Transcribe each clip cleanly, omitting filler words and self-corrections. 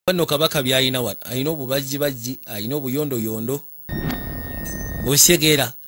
Bano kabaka byayina wano ayina obubajjibajji ayina obuyondoyondo busegera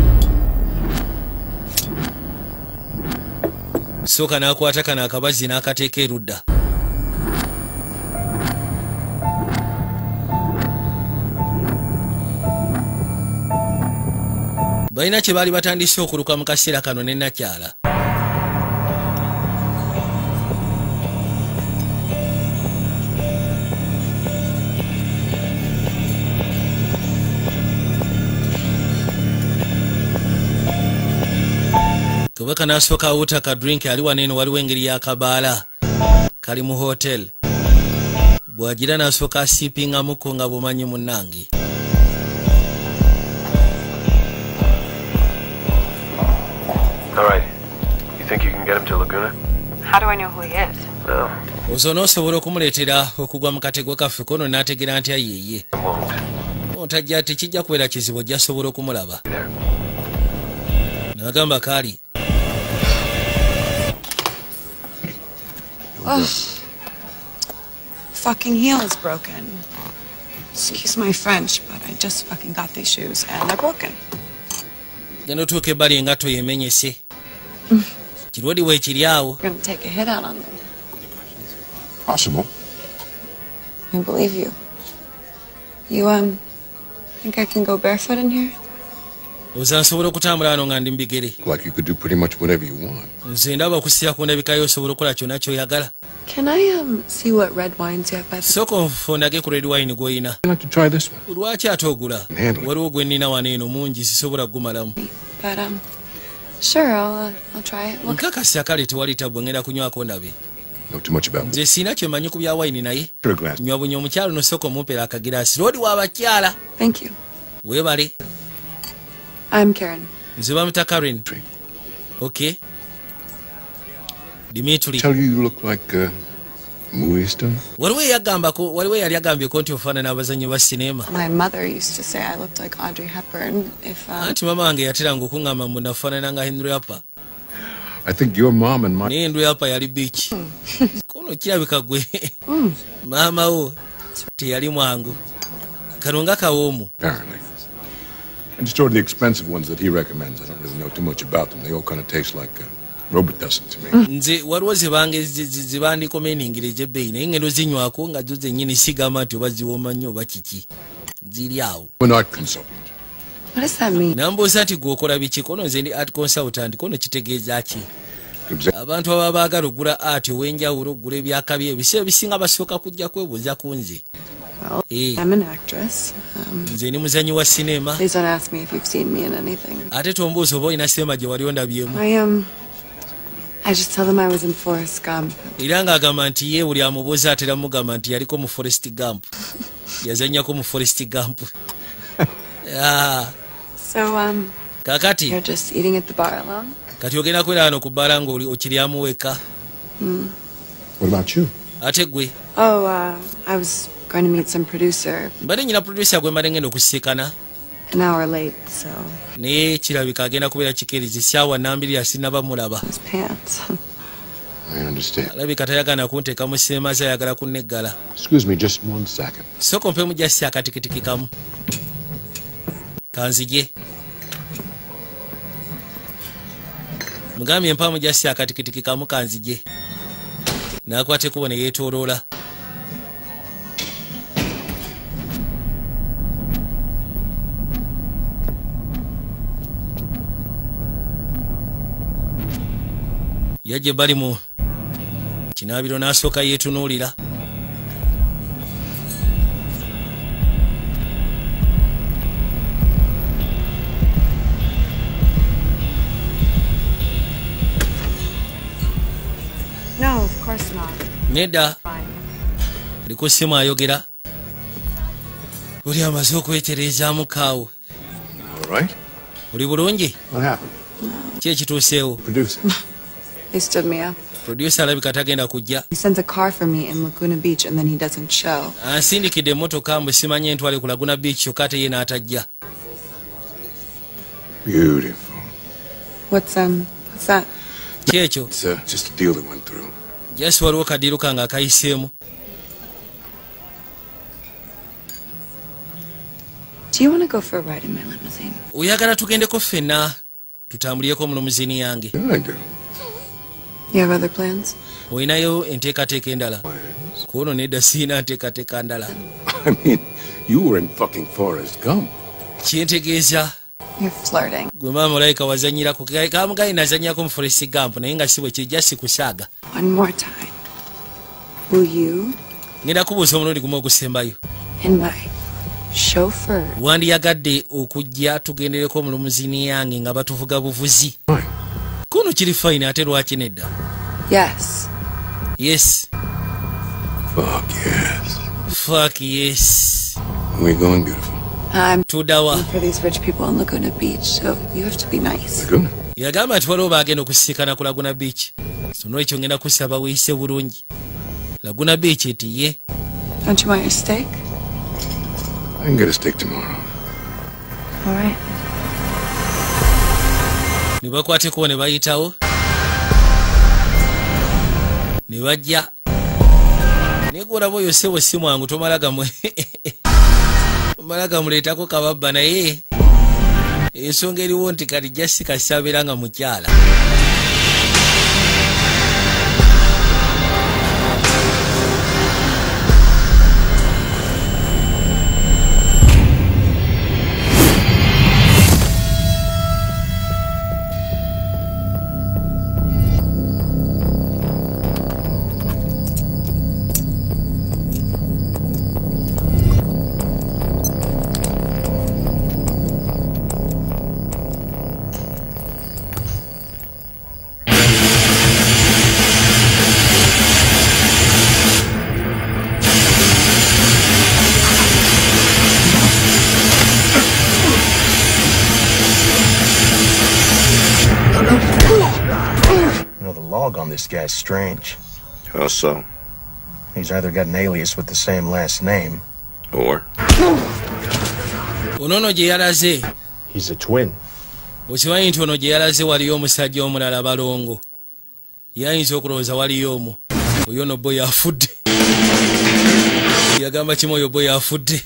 soka n'akwata kana akabazi n'akateeka erudda balina kye baali batandise okuluka mu kaseera kano ne nakyala kabaka n'asooka awuta ka drink ali waneeno waliwo engeri y'akabaala kali mu hotel bw'agira n'asooka asiipingamuko nga bumanyi munnange ozo n'osobola okumuleetera okugwa mu katego kaffe kono n'ategera ntya yeeye ontajja tekijja kubeera kizibu ojja sobola okumulaba n'agamba kaali Oh, fucking heel is broken. Excuse my French, but I just fucking got these shoes and they're broken. Gendo tuke bali engato yemenyese. Kirodi we kiriawo. We're gonna take a hit out on them. Possible. I believe you. You, think I can go barefoot in here? Osansobola okutambula ano nga ndi mbigere. Like you could do pretty much whatever you want. Nze ndaba okusira ku ndabikayo osobola okukola kyonna ky'oyagala. Can I see what red wines you have by the... Soko nfondage ku red wine gw'oyina. I'd like to try this one. Lwaki ate ogula? Waliwo gwe nnina waneeno mungi sisobola gumalamu. But, sure, I'll try it. Nkakasa kale tewali tabwe ngenda kunywako ndabe. Know too much about nze siina kye manyi ku bya wine naye. glass. Nywa bunywa omukyalo no soko mumpera akagiraasi. Lodi w'abakyala. Thank you. Weebale. I'm Karen. Nze bamuta Karen. Okay. Dimitri. Tell you look like a movie star. Waliwo yali agambyeko nti ofaanana abazannyi ba sinema. My mother used to say I looked like Audrey Hepburn if... Anti mama wange yateranga okuŋŋamba mbu nafaanana nga Henry Upper. I think your mom and my... Naye Henry Upper yali beach. Kono kirabika gwe. Maama wo teyali mwangu. Kalunga kawoomu. Apparently. And just order the expensive ones that he recommends. I don't really know too much about them. They all kind of taste like Robitussin to me. Nze waliwo zibandikomeningire gy'ebbeeyi naye ngendo zinywako nga zo zennyini sigamba nti oba ziwooma nnyo oba kiki. Ziri awo. We're not consultant. What does that mean? Nambuuza nti gwe okola biki kono nze ndi art consultant kono kitegeeza ki? Abantu ababa baagala ogula art ow'enjawulo ogula ebyakabi ebiseera ebisinga basooka kujja kwebuuza ku nze. Well, I'm an actress. Nze ndi muzannyi wa sinema. Please don't ask me if you've seen me in anything. Ate tombuuza oba olina sinema gye wali ondabyemu. I just tell them I was in Forrest Gump. Era ng'agamba nti ye buli amubuuza atera mugamba nti yaliko mu Forrest Gump. Yazannyako mu Forrest Gump. So, kakati you're just eating at the bar alone? Kati ogenda kwera wano ku bbala ng'okiryamu weka. What about you? Ate gwe? Oh, I was going to meet some producer. Mbadde nyina producer gwe mbadde ngenda okusisikana. An hour late, so... Naye kirabika agenda kubeera kikeerizi ssaawa nnambiri asinnaba mulaba. His pants. I understand. Alabika tayagala kunteeka mu sinema ze ayagala kunneggala. Excuse me just 1 second. Soko mpe mujasi akatikitiki kamu. Kanzije. Mugambye mpa mujasi akatikitiki kamu kanzije. N'akwata ekkubo ne yeetooloola. Yajje bali mu kinaabiro n'asooka yeetunuulira. No, of course not. Nedda. Ali ku ssimu ayogera. Oli amaze okwetereezaamu kaawo. All right. Oli bulungi? What happened? Ki ekituuseewo? Producer. They stood me up. Producer alabika tagenda kujja. He sends a car for me in Laguna Beach and then he doesn't show. Ansindikidde emmotoka mbu simanye ntwale ku Laguna Beach kyokka ate ye n'atajja. Beautiful. What's that? Ki ekyo? It's just a deal that went through. Just waliwo kadiiru kange akayiseemu. Do you want to go for a ride in my limousine? Oyagala tugendeko ffenna tutambuliyeko mu limousine yange. Yeah, I do. You have other plans? Oyinayo enteekateeka endala? Kuono nedda siina nteekateeka ndala. I mean, you were in fucking Forrest Gump. Kyentegeeza You're flirting. gwe maama olayika wazanyirako kamugayi nazanyirako mu Forrest Gump naye nga si bwe kijja sikusaaga. One more time. Will you Ngenda kubuuza omulundi gumu ogusembayo. and my chauffeur Wandiyagadde okujja tugendereko mu limousine yange nga batuvuga buvuzi. Kuno kiri fine ate lwaki nedda? Yes. Yes. Fuck yes. Fuck yes. Where are we going, beautiful? I'm Tudawa. for these rich people on Laguna Beach, so you have to be nice. Laguna. Yagamba nti waliwo bagenda okusisikana ku Laguna Beach. So n'ekyo ngenda kusaba weeyise bulungi. Laguna Beach etiye. Don't you want your steak? I can get a steak tomorrow. All right. Ne bakwateko ne bayitawo. Ne bajja. Naye gw'olaba oyo ssebo si mwangu tomala gamuleetako kababba naye ensonga eriwo nti kati Jessica abeera nga mukyala. On this guy's strange. How so? He's either got an alias with the same last name, Or? Ono gye yalaze. He's a twin. Okimanyi nti ono gye yalaze waliyo omusajja omulala balongo. Yayinza okulowooza waliyo omu. Oyo no boy afudde. Yagamba kimu oyo boy afudde.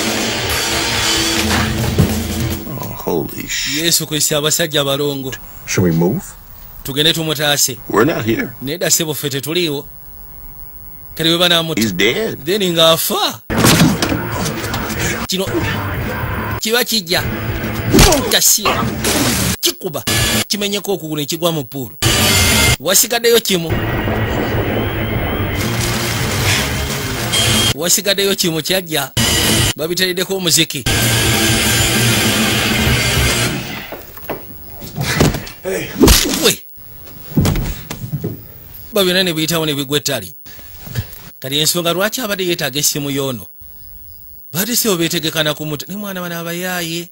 Oh, holy shit. Yesu Kristo abasajja balongo. Should we move? Tugende tumutaase. We're not here. Nedda ssebo ffe tetuliiwo. Kale bwe banaamuta. He's dead. Then ng'afa. Kino kiba kijja. Kasiya. Kikuba. Kimenyeko okugulu ne kigwa mu puulu. Wasigaddeyo kimu. Wasigaddeyo kimu kyajja. Babitereddeko omuziki. Hey. We. Babyonna ne biyitawo ne bigwa ettali. Kati ensonga lwaki abadde yeetaaga essimu y'ono? Badde si obeetegekana ku muto ne mwana bana abayaaye.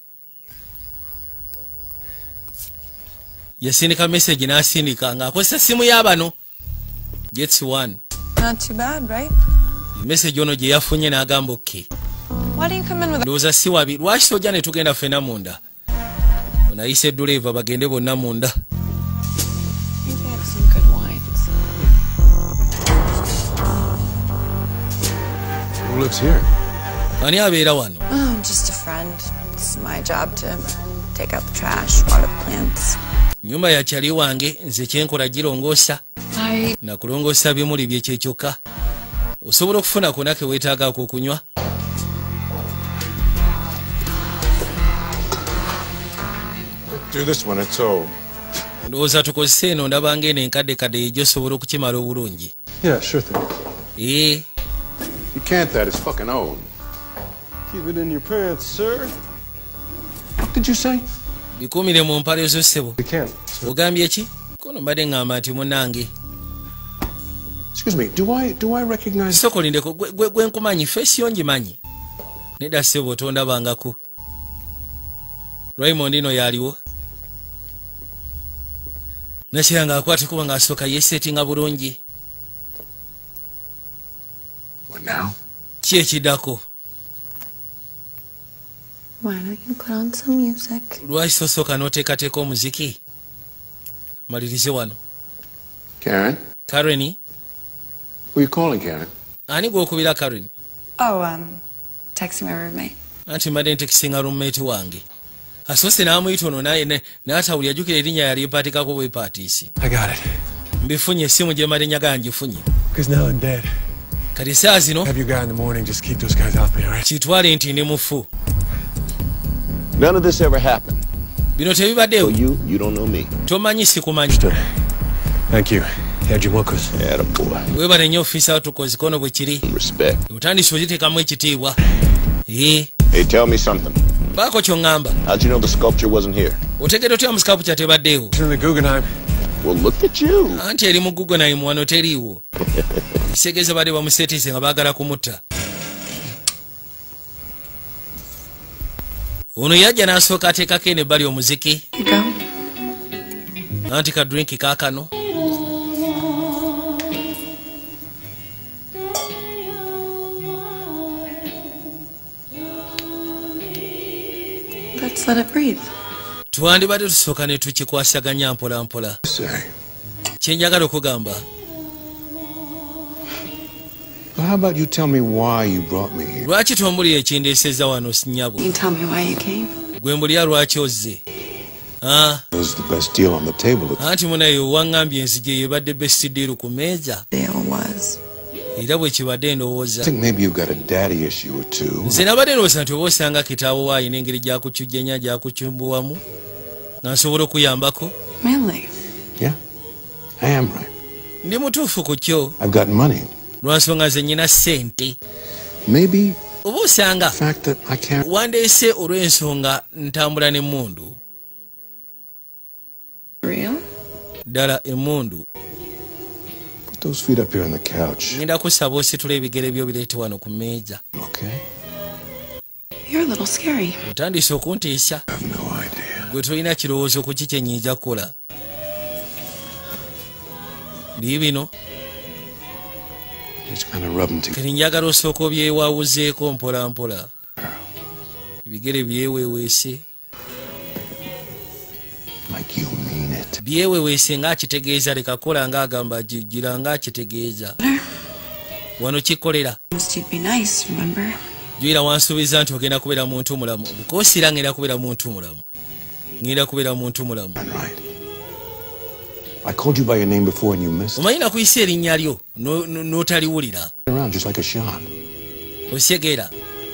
Yasindika message n'asindika ng'akozesa essimu y'abano. Jets one. Not too bad, right? Message ono gye yafunye n'agamba okay. Why do you come in with Ndowooza si wabi. Lwaki tojja ne tugenda ffenna munda? Onayise duleeva bagende bonna munda. Maybe they have some good wines. Who lives here? Ani abeera wano? Oh, I'm just a friend. It's my job to take out the trash, water the plants. Nyumba ya kyali wange nze kyenkola girongoosa. I Na kulongoosa bimuli bye kyekyokka. Osobola okufuna konna ke weetaagaako okunywa. Do this when it's old. Ndowooza tukozese eno ndaba ng'eno enkaddekadde gy'osobola okukimala obulungi. Yeah, sure thing. You can't, that. It's fucking old. Keep it in your pants, sir. What did you say? Bikuumire mu mpale zo ssebo. You can't. Ogambye ki? Kono mbadde ngamba nti munnange. Excuse me, do I recognize... Sokolindeko gwe nkumanyi feesi yo ngimanyi. Nedda ssebo otondabangako. Raymond ino yaliwo. Nakira ng'akwate kuba ng'asooka yeesetinga bulungi. What now? Ki ekiddako? why don't you put on some music? Lwaki sosooka n'oteekateeka omuziki? Malirize wano. Karen? Karen? Who are you calling, Karen? Ani gw'okubira Karen? Oh, texting my roommate. anti mbadde ntekisinga roommate wange asose n'amuyita ono naye n'atawulira ajjukira erinnya yali epaatikako bwepatiisi. I got it. Mbifunye essimu gye mbadde njagala ngifunye. Because now I'm dead. Kati saa zino Have you guy in the morning, just keep those guys off me, all right? kitwale nti ndi mufu. None of this ever happened. Bino tebibaddeewo. You don't know me. Tomanyi sikumanyi. Thank you. Yajimokus. Yeah, boy. Weebale nnyo ofiisa tukozi kono bwe kiri. Respect. Otandise ogiteekamu ekitiibwa. Hey, tell me something. Baako ky'oŋŋamba. How'd you know the sculpture wasn't here? Otegedde otya omusikapu kyatebaddeewo. It's in the Guggenheim. Well, look at you. Anti eri mu Guggenheim wano teriiwo. Kisegeeza badde bamuseetiise nga baagala kumutta. Ono yajja n'asooka ateekako eno ebbali omuziki. Anti ka drink kaakano. Let's let it breathe. Twandibadde tusooka ne tukikwasaganya mpola mpola. Kye njagala okugamba. Well, how about you tell me why you brought me here? Lwaki tombulira ekindeesezza wano Sinyabo? You tell me why you came. Gwe mbulira lwaki ozze. It was the best deal on the table. Anti munayo waŋŋambye enzije yebadde best deal ku meeza. Deal was. Era bwe kibadde I ndowooza. think maybe you've got a daddy issue or two. Nze nabadde ndowooza nti oba osanga kitaawo waayi n'engeri gy'akucujjanya gy'akucumbuwamu nga nsobola okuyambako. Really? Yeah, I am right. Ndi mutuufu ku kyo. I've got money. Lwa nsonga nze nnyina ssente. Maybe Oba osanga the fact that I can't. wandeese olw'ensonga ntambula n'emmundu. Real? Ddala emmundu. Put those feet up here on the couch. Ngenda kusaba ositula ebigere byo bireete wano ku mmeeza. Okay? You're a little scary. Otandise okuntiisa. I have no idea. Gwe tolina kirowoozo ku ki kye nnyinza kukola. Biibino. Just kind of rub them together. Kati njagala osooka obyewawuzeeko mpola mpola. Ebigere byeweeweese. Like you mean it. Byeweeweese ng'akitegeeza leka kola ng'agamba gira ng'akitegeeza. Wano kikolera. You'd be nice, remember? Jwira wansuubiza nti ogenda kubeera muntu mulamu. Bukoosira ngenda kubeera muntu mulamu. Ngenda kubeera muntu mulamu. Right. I called you by your name before and you missed. Omanyi nakuyisa erinnya lyo n'otaliwulira. Around just like a shot. Osegera.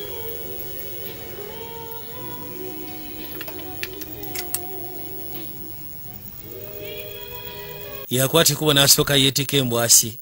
Yakwata ekubo n'asooka yeetika embwasi.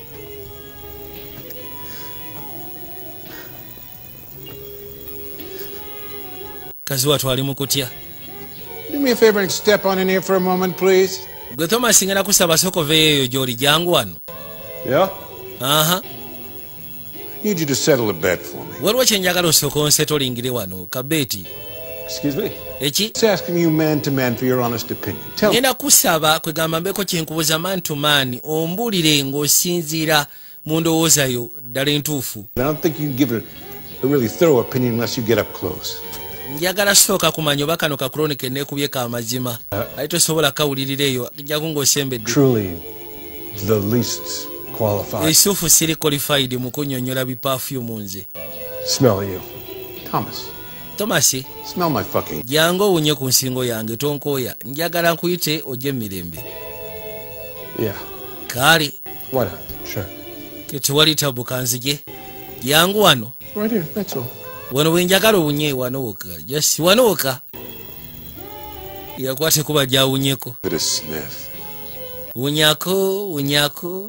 Kazi watwali mu kutya. Do me a favor and step on in here for a moment, please. Gwe Thomas ngenda kusaba soko veeyo eyo gy'oli jangu wano. Yeah? Aha. I need you to settle a bet for me. Waliwo kye njagala osooka onsetolingire wano kabeeti. Excuse me? Eki? Just asking you man to man for your honest opinion. Tell me. Ngenda kusaba kwegamba mbeeko kye nkubuuza man to man ombuulire ng'osinziira mu ndowooza yo ddala entuufu. I don't think you can give a really thorough opinion unless you get up close. Njagala sooka kumanya oba kano ka chronic neekubyeko amazima. Ayi tosobola kawulirira eyo jagu ng'osembedde. Truly the least qualified. Isuufu siri qualified mu kunnyonnyola biperfume nze. Smell you. Thomas. Thomas, Smell my fucking. jangu owunye ku nsingo yange tonkooya. Njagala nkuyite ojje mirembe. Yeah. Kale, Why not? Sure. tetewali tabu kanzige. Jangu wano. Right here, that's all. Wano wenjagala owunye wanooka. Just wanooka. Yakwate kuba gyawunyeko. Bit of sniff. Wunyako, wunyako.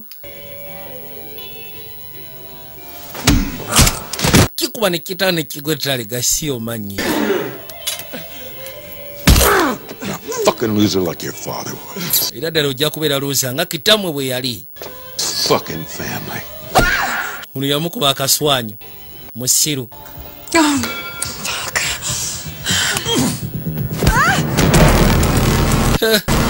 Kikuba ne kitana ne kigwetale gasi omanyi. Fucking loser like your father was. Era ddala ojja kubeera luuza nga kitamwe bwe yali. Fucking family. Ono yamukuba akaswanyu. Musiru. Oh, fuck.